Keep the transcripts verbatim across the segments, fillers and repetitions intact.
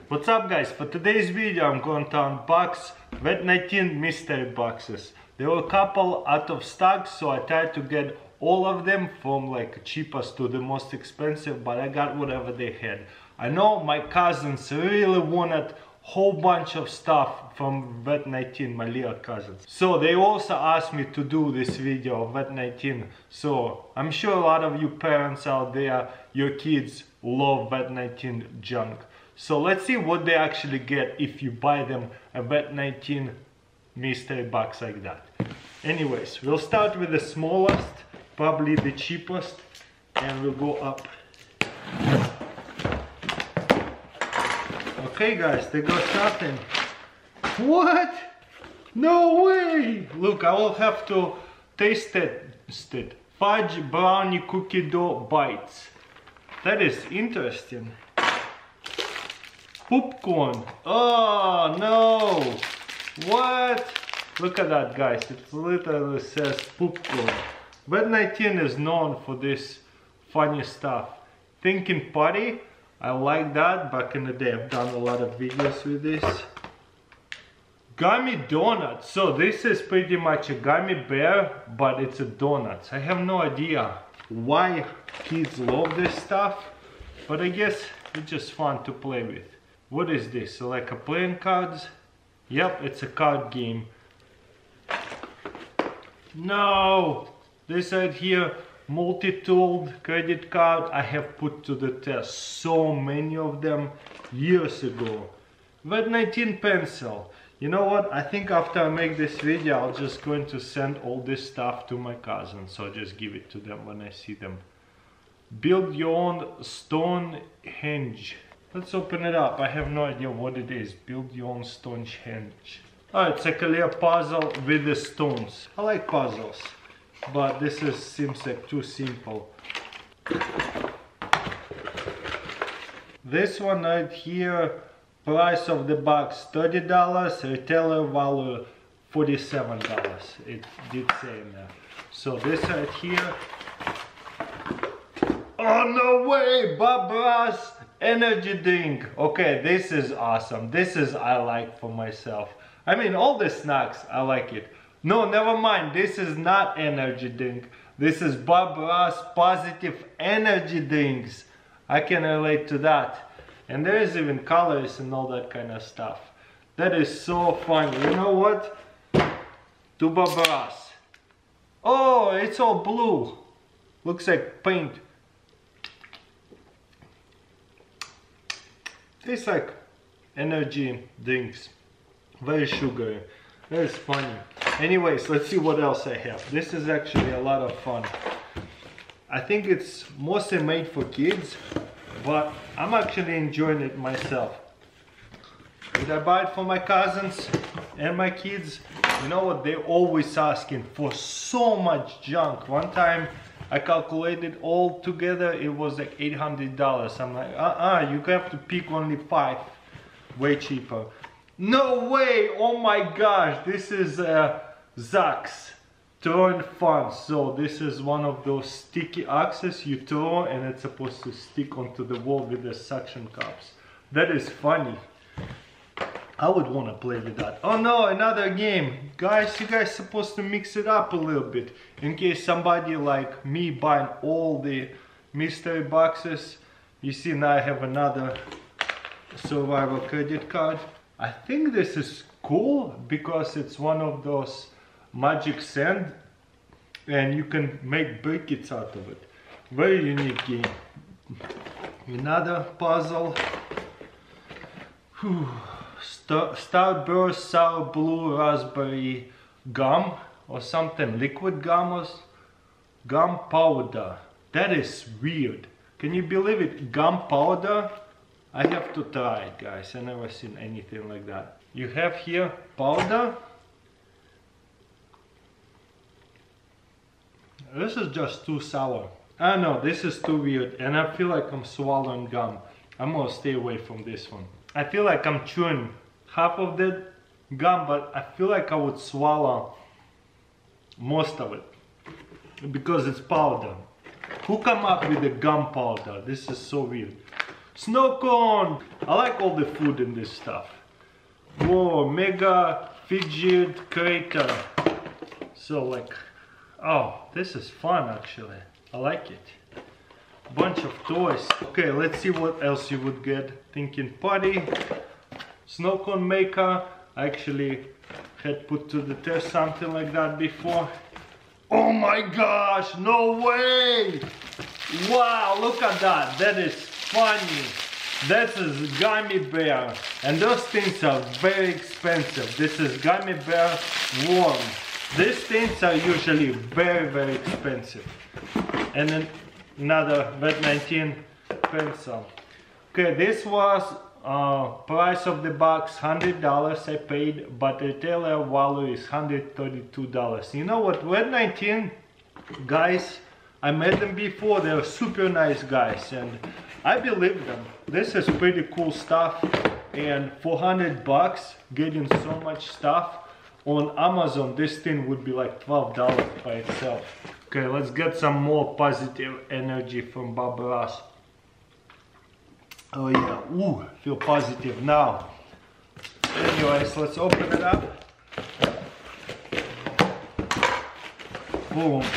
What's up guys? For today's video I'm going to unbox Vet nineteen mystery boxes. There were a couple out of stock, so I tried to get all of them from like cheapest to the most expensive, but I got whatever they had. I know my cousins really wanted whole bunch of stuff from Vet nineteen, my little cousins. So they also asked me to do this video of Vet nineteen. So I'm sure a lot of you parents out there, your kids love Vet nineteen junk. So let's see what they actually get if you buy them a Vet nineteen mystery box like that. Anyways, we'll start with the smallest, probably the cheapest, and we'll go up. Okay guys, they got something. What? No way! Look, I will have to taste it. Taste it. Fudge brownie cookie dough bites. That is interesting. Popcorn. Oh no! What? Look at that guys, it literally says popcorn. Vet nineteen is known for this funny stuff. Thinking Potty, I like that. Back in the day I've done a lot of videos with this. Gummy donuts. So this is pretty much a gummy bear, but it's a donuts. I have no idea why kids love this stuff, but I guess it's just fun to play with. What is this? So like a playing cards? Yep, it's a card game. No! This right here, multi-tooled credit card, I have put to the test so many of them years ago. Vet nineteen pencil. You know what? I think after I make this video, I'll just going to send all this stuff to my cousins. So I'll just give it to them when I see them. Build your own Stonehenge. Let's open it up. I have no idea what it is. Build your own Stonehenge. Oh, it's like a little puzzle with the stones. I like puzzles, but this is seems like too simple. This one right here, price of the box thirty dollars, retailer value forty-seven dollars. It did say in there. So this right here. Oh no way! Bob Ross energy drink. Okay, this is awesome. This is I like for myself. I mean, all the snacks, I like it. No, never mind. This is not energy drink. This is Bob Ross positive energy drinks. I can relate to that. And there is even colors and all that kind of stuff. That is so fun. You know what? To Bob Ross. Oh, it's all blue. Looks like paint. Tastes like energy drinks. Very sugary. That is funny. Anyways, let's see what else I have. This is actually a lot of fun. I think it's mostly made for kids, but I'm actually enjoying it myself. Did I buy it for my cousins and my kids? You know what? They're always asking for so much junk. One time I calculated all together, it was like eight hundred dollars. I'm like, uh-uh, you have to pick only five. Way cheaper. No way! Oh my gosh, this is uh, Zax throwing fun. So this is one of those sticky axes you throw and it's supposed to stick onto the wall with the suction cups. That is funny. I would want to play with that. Oh no, another game. Guys, you guys supposed to mix it up a little bit. In case somebody like me buying all the mystery boxes. You see, now I have another survival credit card. I think this is cool because it's one of those magic sand and you can make briquettes out of it. Very unique game. Another puzzle. Whew. Star Starburst sour blue raspberry gum or something, liquid gum or gum powder. That is weird. Can you believe it? Gum powder? I have to try it, guys. I never seen anything like that. You have here powder. This is just too sour. I don't know, this is too weird and I feel like I'm swallowing gum. I'm gonna stay away from this one. I feel like I'm chewing half of the gum, but I feel like I would swallow most of it because it's powder. Who come up with the gum powder? This is so weird. Snow cone! I like all the food in this stuff. Whoa, mega fidget crater. So like, oh, this is fun actually. I like it. Bunch of toys. Okay, let's see what else you would get. Thinking potty, snow cone maker. I actually had put to the test something like that before. Oh my gosh, no way! Wow, look at that. That is funny. This is gummy bear, and those things are very expensive. This is gummy bear worm. These things are usually very very expensive. And then another Vet nineteen pencil. Okay, this was uh, price of the box one hundred dollars I paid, but retailer value is one hundred thirty-two dollars. You know what, Vet nineteen guys, I met them before. They're super nice guys and I believe them. This is pretty cool stuff, and for one hundred bucks getting so much stuff on Amazon, this thing would be like twelve dollars by itself. Okay, let's get some more positive energy from Bob Ross. Oh yeah, ooh, feel positive now. Anyways, let's open it up. Boom.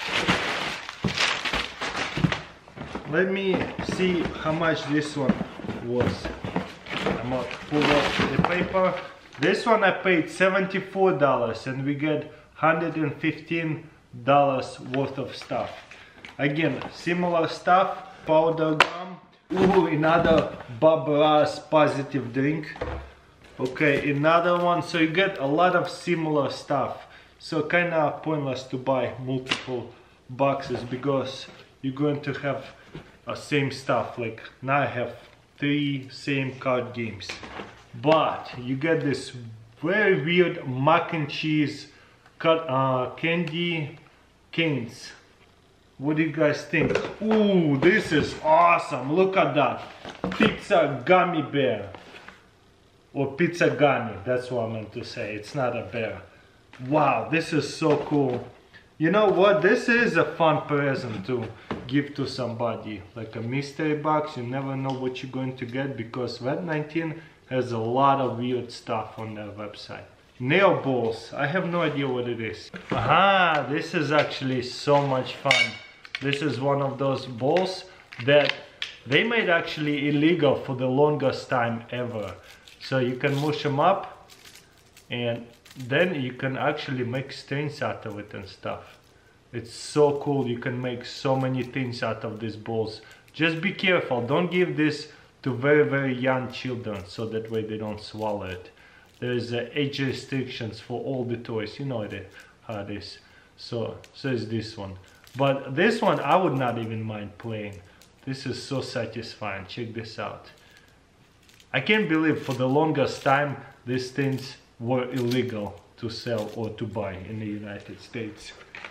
Let me see how much this one was. I'm gonna pull off the paper. This one I paid seventy-four dollars and we get one hundred fifteen dollars worth of stuff. Again, similar stuff, powder gum. Ooh, another Bob Ross positive drink. Okay, another one. So you get a lot of similar stuff. So kinda pointless to buy multiple boxes because you're going to have uh, same stuff. Like now I have three same card games. But you get this very weird mac and cheese cut, uh, candy canes. What do you guys think? Ooh, this is awesome. Look at that. Pizza gummy bear. Or pizza gummy. That's what I meant to say. It's not a bear. Wow, this is so cool. You know what? This is a fun present to give to somebody. Like a mystery box. You never know what you're going to get because Vet nineteen has a lot of weird stuff on their website. Nail balls. I have no idea what it is. Aha, this is actually so much fun. This is one of those balls that they made actually illegal for the longest time ever. So you can mush them up and then you can actually make strings out of it and stuff. It's so cool. You can make so many things out of these balls. Just be careful. Don't give this to very very young children so that way they don't swallow it. There's uh, age restrictions for all the toys. You know it, how it is. So, so is this one. But this one I would not even mind playing. This is so satisfying. Check this out. I can't believe for the longest time these things were illegal to sell or to buy in the United States.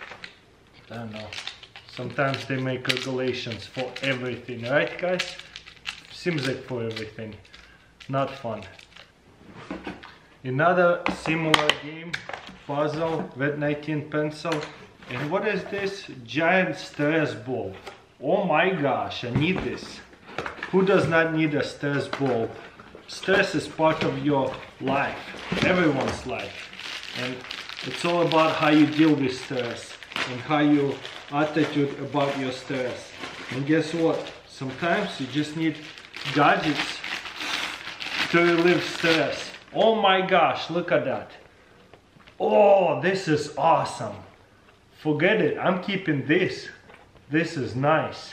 I don't know. Sometimes they make regulations for everything, right guys? Seems like for everything. Not fun. Another similar game, puzzle, Vet nineteen pencil. And what is this? Giant stress ball. Oh my gosh, I need this. Who does not need a stress ball? Stress is part of your life, everyone's life. And it's all about how you deal with stress and how you attitude about your stress. And guess what? Sometimes you just need gadgets to relieve stress. Oh my gosh, look at that. Oh, this is awesome. Forget it, I'm keeping this. This is nice.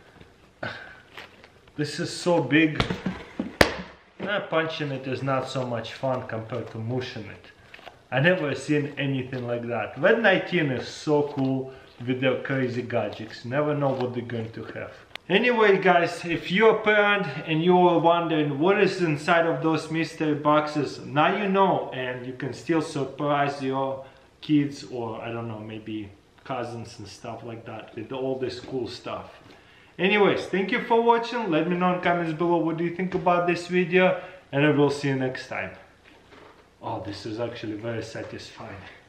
This is so big. Nah, punching it is not so much fun compared to mushing it. I never seen anything like that. Vet nineteen is so cool with their crazy gadgets. Never know what they're going to have. Anyway guys, if you're a parent and you're wondering what is inside of those mystery boxes, now you know, and you can still surprise your kids or I don't know, maybe cousins and stuff like that with all this cool stuff. Anyways, thank you for watching. Let me know in comments below what do you think about this video, and I will see you next time. Oh, this is actually very satisfying.